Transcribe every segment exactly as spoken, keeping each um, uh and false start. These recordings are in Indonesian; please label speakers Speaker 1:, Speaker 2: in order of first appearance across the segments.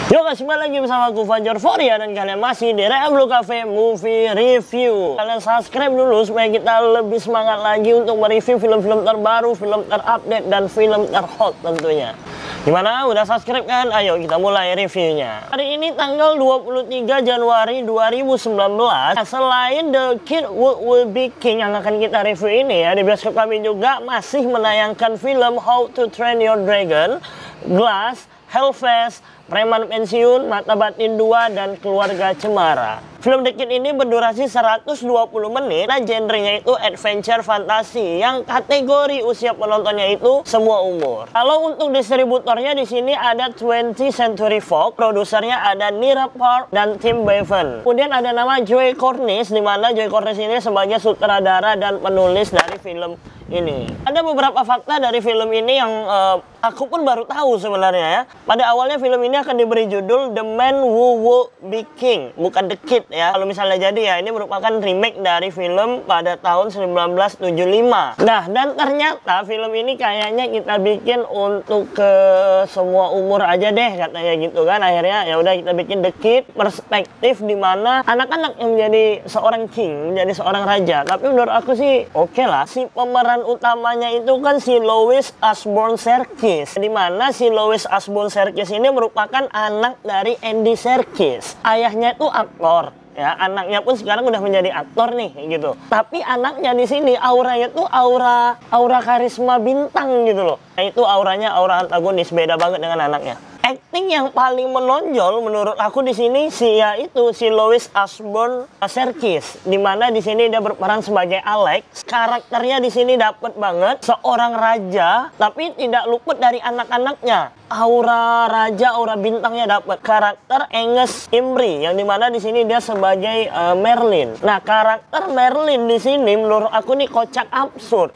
Speaker 1: Yo guys, kembali lagi bersama aku Fajar Foria dan kalian masih di Remlu Cafe Movie Review. Kalian subscribe dulu supaya kita lebih semangat lagi untuk mereview film-film terbaru, film terupdate, dan film terhot tentunya. Gimana? Udah subscribe kan? Ayo kita mulai reviewnya. Hari ini tanggal dua puluh tiga Januari dua ribu sembilan belas. Selain The Kid Who Will Be King yang akan kita review ini ya, di bioskop kami juga masih menayangkan film How to Train Your Dragon, Glass, Hellfest, Preman Pensiun, Mata Batin dua, dan Keluarga Cemara. Film The Kid ini berdurasi seratus dua puluh menit. Nah, genrenya itu adventure fantasi yang kategori usia penontonnya itu semua umur. Kalau untuk distributornya di sini ada twentieth Century Fox, produsernya ada Nira Park dan Tim Bevan. Kemudian ada nama Joe Cornish, di mana Joe Cornish ini sebagai sutradara dan penulis dari film ini. Ada beberapa fakta dari film ini yang uh, aku pun baru tahu sebenarnya ya. Pada awalnya film ini akan diberi judul The Man Who Will Be King, bukan The Kid ya. Kalau misalnya jadi ya, ini merupakan remake dari film pada tahun seribu sembilan ratus tujuh puluh lima. Nah, dan ternyata film ini kayaknya kita bikin untuk ke semua umur aja deh katanya gitu kan. Akhirnya ya udah kita bikin The Kid, perspektif di mana anak-anak yang menjadi seorang king, menjadi seorang raja. Tapi menurut aku sih oke okay lah. Si pemeran utamanya itu kan si Louis Ashbourne Serkis, di mana si Louis Ashbourne Serkis ini merupakan anak dari Andy Serkis. Ayahnya itu aktor. Ya, anaknya pun sekarang udah menjadi aktor nih, gitu. Tapi anaknya di sini auranya tuh aura aura karisma bintang gitu loh. Nah, itu auranya aura antagonis, beda banget dengan anaknya. Acting yang paling menonjol menurut aku di sini si ya itu si Louis Ashbourne Serkis, di mana di sini dia berperan sebagai Alex. Karakternya di sini dapet banget, seorang raja tapi tidak luput dari anak-anaknya. Aura raja, aura bintangnya dapat. Karakter Angus Imrie yang dimana di sini dia sebagai uh, Merlin. Nah, karakter Merlin di sini menurut aku nih kocak absurd.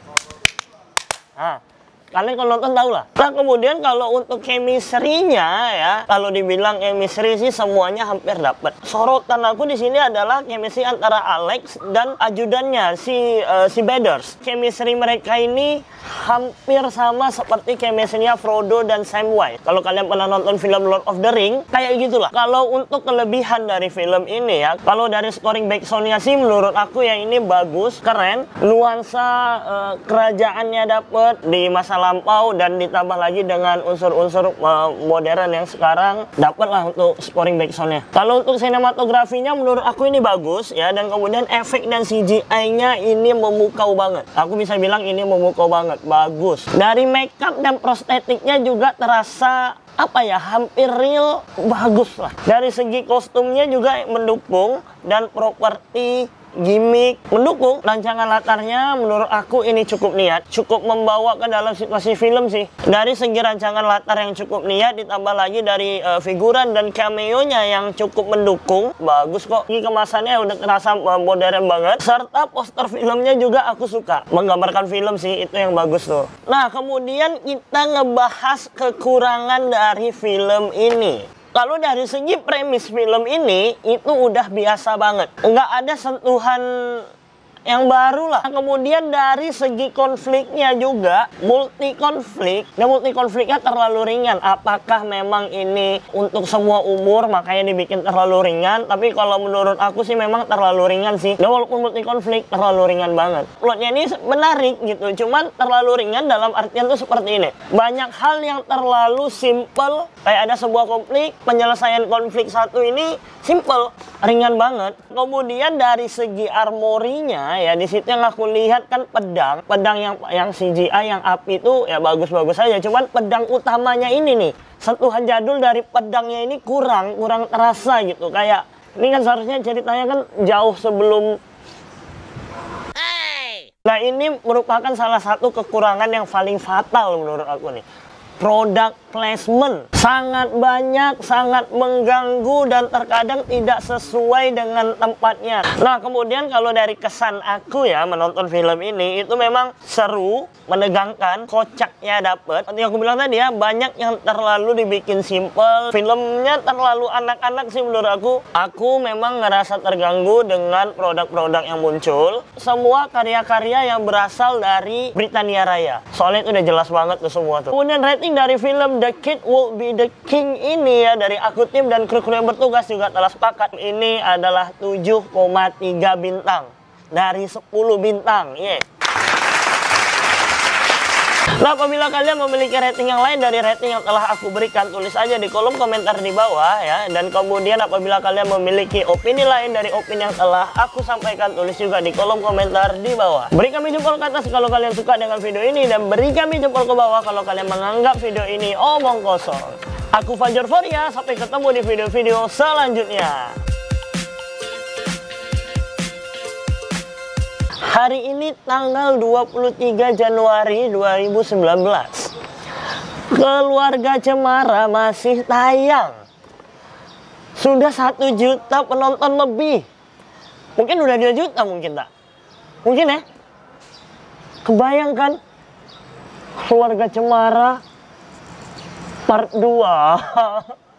Speaker 1: Nah, kalian kalau nonton tau lah. Nah, kemudian kalau untuk chemistry-nya ya, kalau dibilang chemistry sih semuanya hampir dapat. Sorotan aku di sini adalah chemistry antara Alex dan ajudannya si uh, si Badders. Chemistry mereka ini hampir sama seperti chemistry-nya Frodo dan Samwise. Kalau kalian pernah nonton film Lord of the Ring, kayak gitulah. Kalau untuk kelebihan dari film ini ya, kalau dari scoring backsound-nya sih menurut aku yang ini bagus, keren. Nuansa uh, kerajaannya dapet di masa lampau dan ditambah lagi dengan unsur-unsur uh, modern yang sekarang, dapat lah untuk scoring backsound-nya. Kalau untuk sinematografinya menurut aku ini bagus ya, dan kemudian efek dan C G I-nya ini memukau banget. Aku bisa bilang ini memukau banget, bagus. Dari makeup dan prostetiknya juga terasa apa ya, hampir real, bagus lah. Dari segi kostumnya juga mendukung, dan properti gimmick mendukung. Rancangan latarnya menurut aku ini cukup niat, cukup membawa ke dalam situasi film sih. Dari segi rancangan latar yang cukup niat, ditambah lagi dari uh, figuran dan cameo-nya yang cukup mendukung, bagus kok. Ini kemasannya udah terasa uh, modern banget, serta poster filmnya juga aku suka, menggambarkan film sih, itu yang bagus tuh. Nah, kemudian kita ngebahas kekurangan dari film ini. Kalau dari segi premis film ini, itu udah biasa banget. Nggak ada sentuhan yang baru lah. Kemudian dari segi konfliknya juga, multi konflik. Dan multi konfliknya terlalu ringan. Apakah memang ini untuk semua umur, makanya dibikin terlalu ringan? Tapi kalau menurut aku sih memang terlalu ringan sih. Dan walaupun multi konflik, terlalu ringan banget. Plotnya ini menarik gitu, cuman terlalu ringan dalam artian tuh seperti ini. Banyak hal yang terlalu simple. Kayak ada sebuah konflik, penyelesaian konflik satu ini simple, ringan banget. Kemudian dari segi armorinya ya, di situ yang aku lihat kan pedang, pedang yang yang C G I yang api itu ya bagus-bagus saja. Cuman pedang utamanya ini nih, sentuhan jadul dari pedangnya ini kurang, kurang terasa gitu. Kayak ini kan seharusnya ceritanya kan jauh sebelum. Nah, ini merupakan salah satu kekurangan yang paling fatal menurut aku nih. Product placement sangat banyak, sangat mengganggu, dan terkadang tidak sesuai dengan tempatnya. Nah, kemudian kalau dari kesan aku ya menonton film ini, itu memang seru, menegangkan, kocaknya dapet. Seperti aku bilang tadi ya, banyak yang terlalu dibikin simple. Filmnya terlalu anak-anak sih menurut aku. Aku memang ngerasa terganggu dengan produk-produk yang muncul. Semua karya-karya yang berasal dari Britania Raya. Soalnya itu udah jelas banget tuh semua tuh. Kemudian rating dari film The Kid Will Be The King ini ya, dari aku tim dan kru-kru yang bertugas juga telah sepakat ini adalah tujuh koma tiga bintang dari sepuluh bintang. Yeah. Nah, apabila kalian memiliki rating yang lain dari rating yang telah aku berikan, tulis aja di kolom komentar di bawah ya. Dan kemudian apabila kalian memiliki opini lain dari opini yang telah aku sampaikan, tulis juga di kolom komentar di bawah. Beri kami jempol ke atas kalau kalian suka dengan video ini, dan beri kami jempol ke bawah kalau kalian menganggap video ini omong kosong. Aku Fajar Foria, sampai ketemu di video-video selanjutnya. Hari ini tanggal dua puluh tiga Januari dua ribu sembilan belas. Keluarga Cemara masih tayang. Sudah satu juta penonton lebih. Mungkin udah dua juta mungkin tak? Mungkin ya? Kebayangkan Keluarga Cemara part dua.